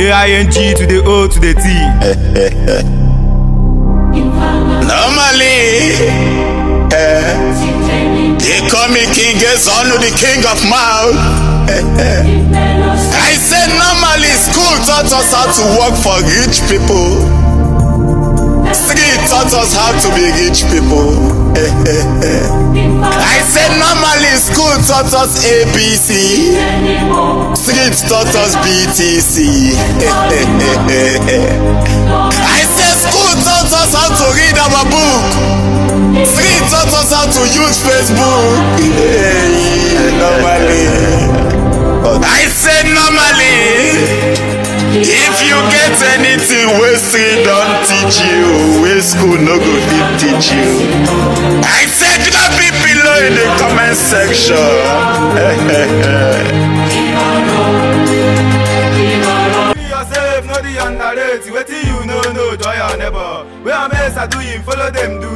A-I-N-G to the O to the T. Normally, they call me King Son, the king of mouth. I said normally school taught us how to work for rich people. Street taught us how to be rich people. I said normally school taught us ABC. Street taught us BTC. I said school taught us how to read our book. Street taught us how to use Facebook. Normally. I said normally. If you get anything wey street don't teach you, wey school no go fit teach you. I said drop it below in the comment section. Yourself, no the underrate. Wetin you know, joy your neighbor. Where I'm I do him, follow them do.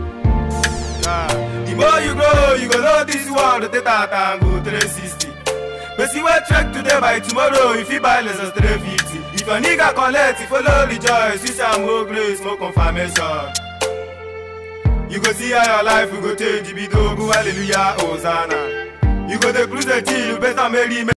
The more you grow, you go know this world. The data and go 360. But see what track today by tomorrow, if you buy less than 350. If your nigga collect, you follow rejoice, you shall more grace, more confirmation. You go see how your life will go change, you be go hallelujah, Hosanna. You go to cruise the chill, you better marry.